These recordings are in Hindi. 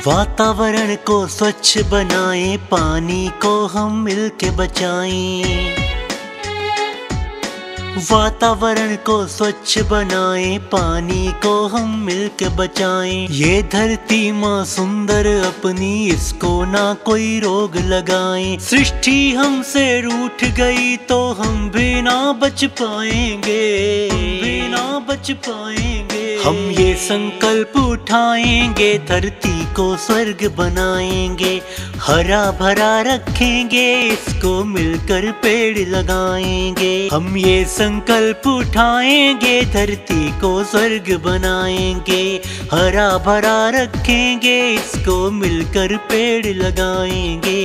वातावरण को स्वच्छ बनाएं, पानी को हम मिलके बचाएं। वातावरण को स्वच्छ बनाएं, पानी को हम मिलके बचाएं। ये धरती माँ सुंदर अपनी, इसको ना कोई रोग लगाएं। सृष्टि हमसे रूठ गई तो हम भी ना बच पाएंगे, भी ना बच पाएंगे। हम ये संकल्प उठाएंगे, धरती को स्वर्ग बनाएंगे, हरा भरा रखेंगे, इसको मिलकर पेड़ लगाएंगे। हम ये संकल्प उठाएंगे, धरती को स्वर्ग बनाएंगे, हरा भरा रखेंगे, इसको मिलकर पेड़ लगाएंगे।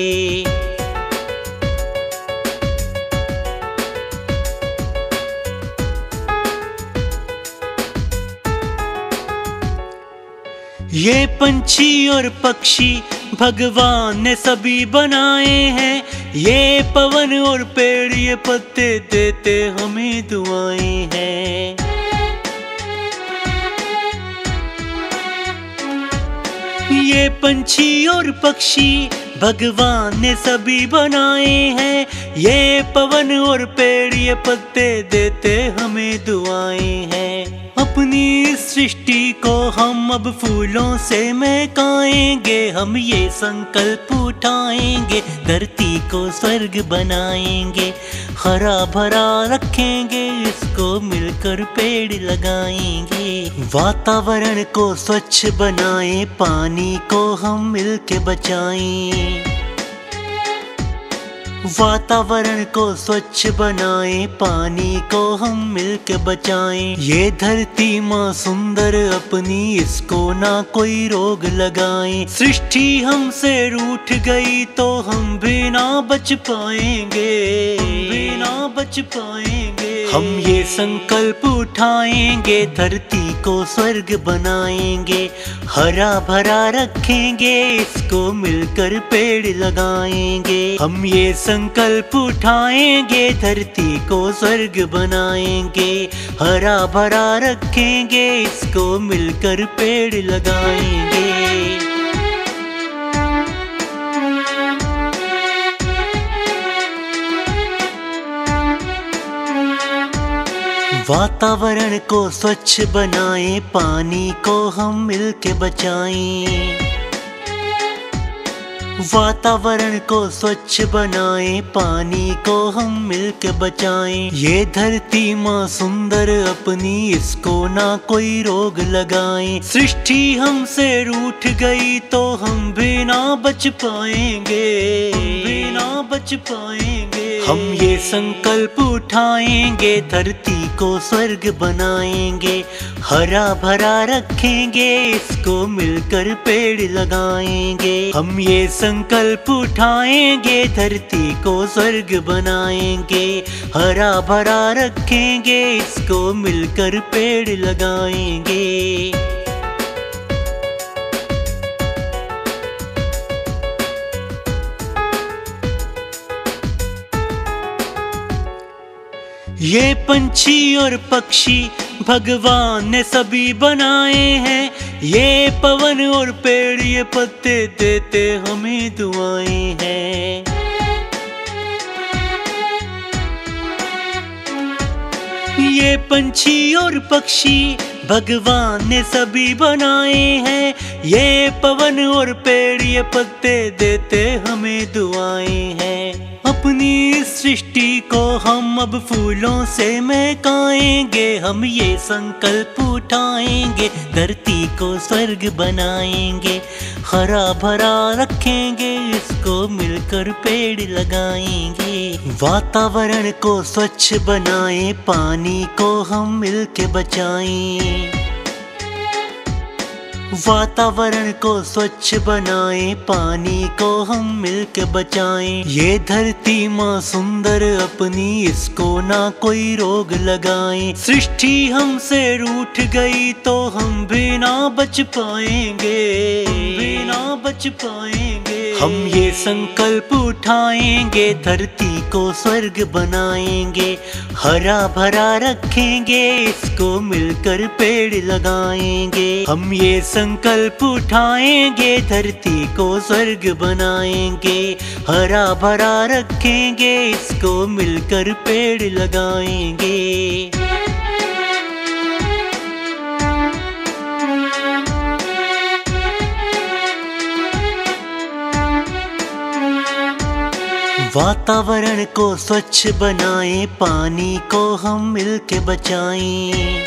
ये पंछी और पक्षी भगवान ने सभी बनाए हैं। ये पवन और पेड़, ये पत्ते देते हमें दुआएं हैं। ये पंछी और पक्षी भगवान ने सभी बनाए हैं। ये पवन और पेड़, ये पत्ते देते हमें दुआएं हैं। अपनी सृष्टि को हम अब फूलों से महकाएंगे। हम ये संकल्प उठाएंगे, धरती को स्वर्ग बनाएंगे, हरा भरा रखेंगे, इसको मिलकर पेड़ लगाएंगे। वातावरण को स्वच्छ बनाएं, पानी को हम मिलके बचाएं। वातावरण को स्वच्छ बनाएं, पानी को हम मिलके बचाएं। ये धरती माँ सुंदर अपनी, इसको ना कोई रोग लगाएं। सृष्टि हमसे रूठ गई तो हम भी ना बच पाएंगे, भी ना बच पाएंगे। हम ये संकल्प उठाएंगे, धरती को स्वर्ग बनाएंगे, हरा भरा रखेंगे, इसको मिलकर पेड़ लगाएंगे। हम ये संकल्प उठाएंगे, धरती को स्वर्ग बनाएंगे, हरा भरा रखेंगे, इसको मिलकर पेड़ लगाएंगे। वातावरण को स्वच्छ बनाएं, पानी को हम मिलके बचाएं। वातावरण को स्वच्छ बनाएं, पानी को हम मिलके बचाएं। ये धरती माँ सुंदर अपनी, इसको ना कोई रोग लगाएं। सृष्टि हमसे रूठ गई तो हम भी ना बच पाएंगे, भी ना बच पाएंगे। हम ये संकल्प उठाएंगे, धरती को स्वर्ग बनाएंगे, हरा भरा रखेंगे, इसको मिलकर पेड़ लगाएंगे। हम ये संकल्प उठाएंगे, धरती को स्वर्ग बनाएंगे, हरा भरा रखेंगे, इसको मिलकर पेड़ लगाएंगे। ये पंछी और पक्षी भगवान ने सभी बनाए हैं। ये पवन और पेड़, ये पत्ते देते हमें दुआएं हैं। ये पंछी और पक्षी भगवान ने सभी बनाए हैं। ये पवन और पेड़, ये पत्ते देते हमें दुआएं हैं। अपनी सृष्टि को हम अब फूलों से महकाएंगे। हम ये संकल्प उठाएंगे, धरती को स्वर्ग बनाएंगे, हरा भरा रखेंगे, इसको मिलकर पेड़ लगाएंगे। वातावरण को स्वच्छ बनाएं, पानी को हम मिलके बचाएं। वातावरण को स्वच्छ बनाएं, पानी को हम मिलके बचाएं। ये धरती माँ सुंदर अपनी, इसको ना कोई रोग लगाएं। सृष्टि हमसे रूठ गई तो हम भी ना बच पाएंगे, भी ना बच पाएंगे। हम ये संकल्प उठाएंगे, धरती को स्वर्ग बनाएंगे, हरा भरा रखेंगे, इसको मिलकर पेड़ लगाएंगे। हम ये संकल्प उठाएंगे, धरती को स्वर्ग बनाएंगे, हरा भरा रखेंगे, इसको मिलकर पेड़ लगाएंगे। वातावरण को स्वच्छ बनाएं, पानी को हम मिलके बचाएं।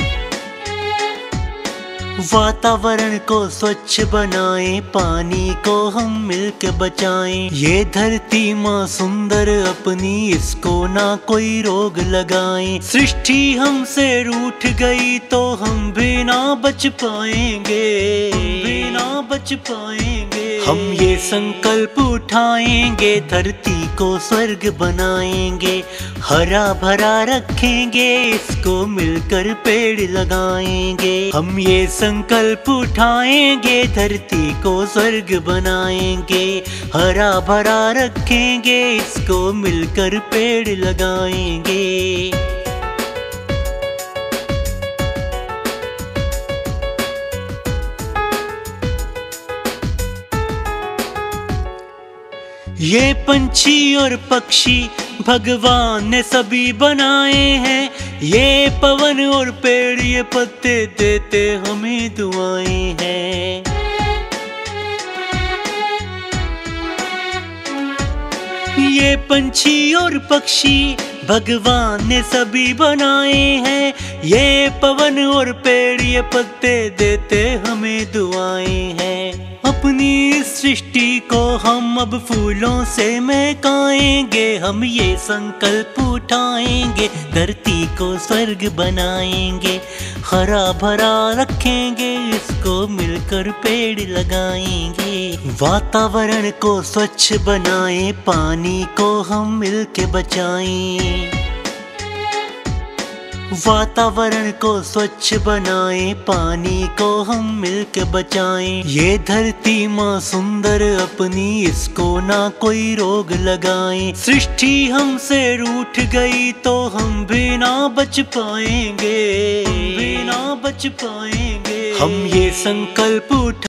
वातावरण को स्वच्छ बनाएं, पानी को हम मिलके बचाएं। ये धरती माँ सुंदर अपनी, इसको ना कोई रोग लगाएं। सृष्टि हमसे रूठ गई तो हम भी ना बच पाएंगे, भी ना बच पाएंगे। हम ये संकल्प उठाएंगे, धरती को स्वर्ग बनाएंगे, हरा भरा रखेंगे, इसको मिलकर पेड़ लगाएंगे। हम ये संकल्प उठाएंगे, धरती को स्वर्ग बनाएंगे, हरा भरा रखेंगे, इसको मिलकर पेड़ लगाएंगे। ये पंछी और पक्षी भगवान ने सभी बनाए हैं, ये पवन और पेड़ ये पत्ते देते हमें दुआएं हैं। ये पंछी और पक्षी भगवान ने सभी बनाए हैं, ये पवन और पेड़ ये पत्ते देते हमें दुआएं हैं। अपनी सृष्टि को हम अब फूलों से महकाएंगे, हम ये संकल्प उठाएंगे, धरती को स्वर्ग बनाएंगे, हरा भरा रखेंगे, इसको मिलकर पेड़ लगाएंगे। वातावरण को स्वच्छ बनाएं, पानी को हम मिलके बचाएं। वातावरण को स्वच्छ बनाएं, पानी को हम मिलके बचाएं। ये धरती माँ सुंदर अपनी, इसको ना कोई रोग लगाएं। सृष्टि हमसे रूठ गई तो हम भी ना बच पाएंगे, भी ना बच पाएंगे। हम ये संकल्प उठा